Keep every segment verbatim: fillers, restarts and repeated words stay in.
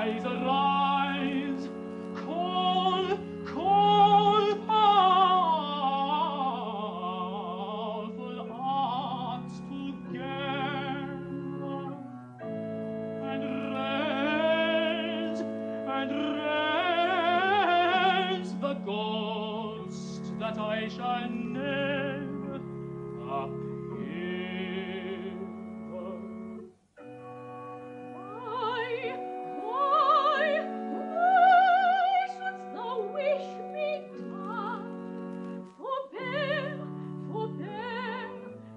Arise, arise, call, call, powerful hearts together, and raise, and raise the ghost that I shall name up here. Why, why, why shouldst thou wish me dead? Forbear, forbear,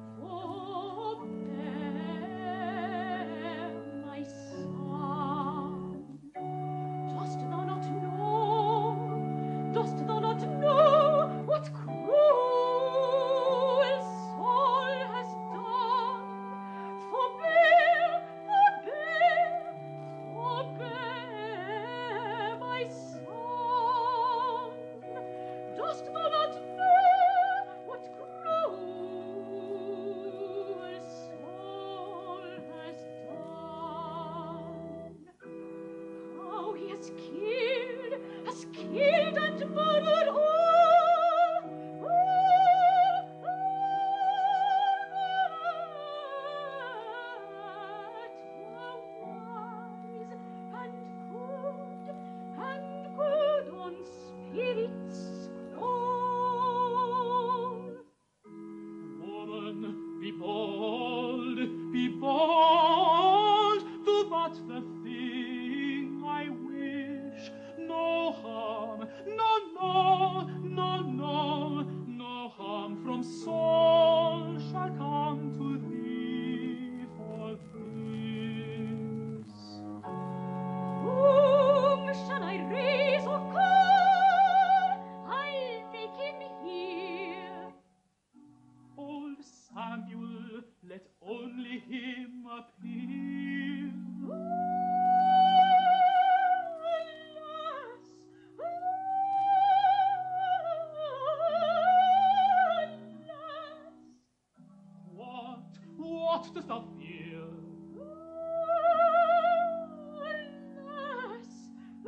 forbear, my son. Dost thou not know, dost thou not know what cruel soul has done? Forbear, forbear, forbear, my son. Dost thou not know what cruel soul has done? How he has killed, has killed and murdered all, all, all that were wise and good, and good on spirits all. Woman, be bold, be bold, do but the thing I wish. No harm, no, no, no, no, no harm from Saul shall come to thee for this. Whom shall I raise or call? I'll make him hear. Old Samuel, let only him appear. Alas, alas, What, what dost thou fear? alas,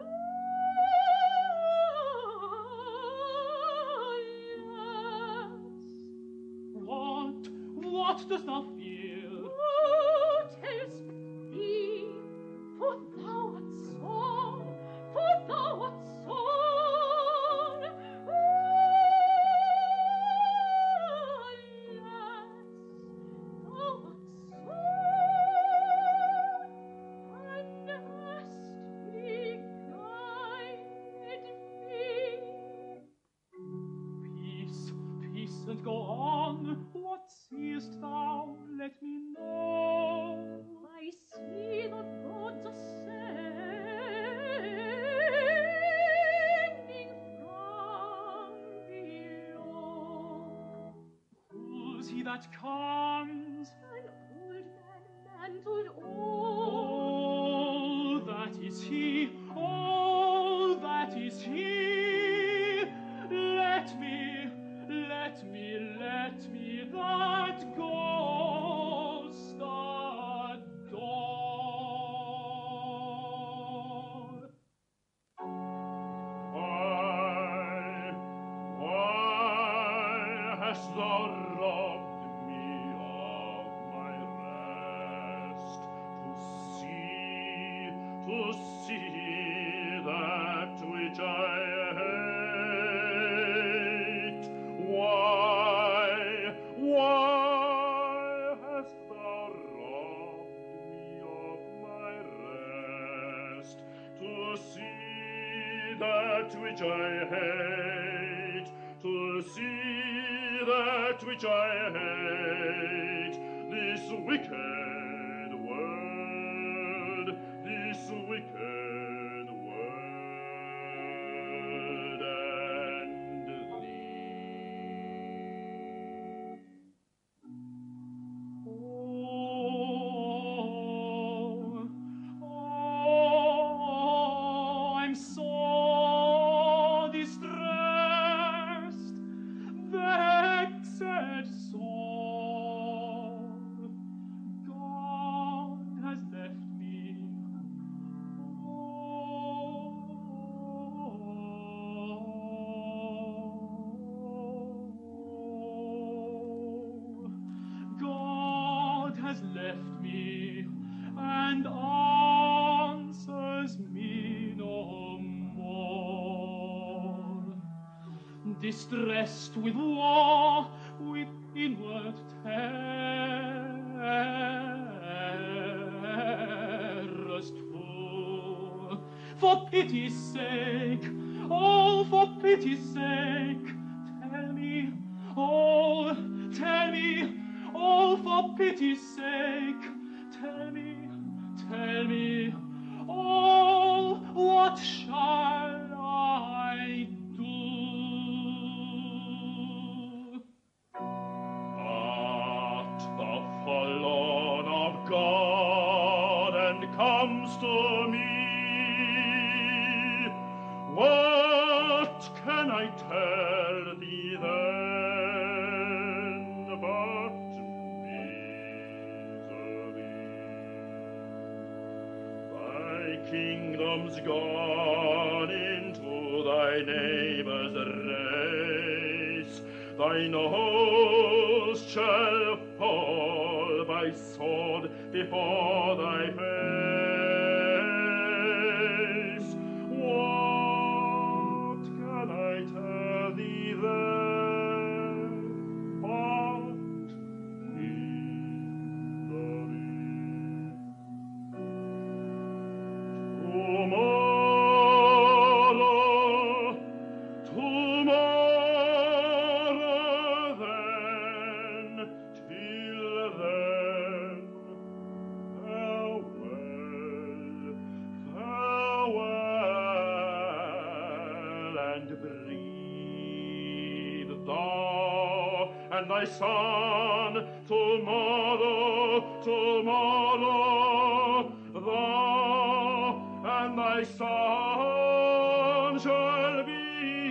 alas. What, what dost thou fear? Who tells me? For thou art Saul, for thou art Saul. Alas, thou art Saul, and hast beguiled me. Peace, peace, and go on. What seest thou? Let me know. I see the gods ascending from below. Who's he that comes? An old man mantled Oh, all. that is he. Oh, that is he. Let me, let me, let me that ghost adore. Why, why hast thou robbed me of my rest? To see, to see that which I hate. Why, why hast thou robbed me of my rest? To see that which I hate, to see that which I hate, this wicked world, this wicked world, and thee. Oh, oh, I'm so distressed, vexed sore. God distressed with war, with inward terrors too. For pity's sake, oh, for pity's sake, tell me, oh, tell me, oh, for pity's sake, tell me, tell me, oh, what shall I do? Art thou forlorn of God and comes to me? What can I tell thee then but misery? Thy kingdom's gone into thy neighbor's race, thine host shall fall by sword before thy face. What can I tell thee then but misery? Tomorrow, tomorrow then, till then, farewell, farewell, and breathe thou and thy son tomorrow, tomorrow, thou and thy son shall be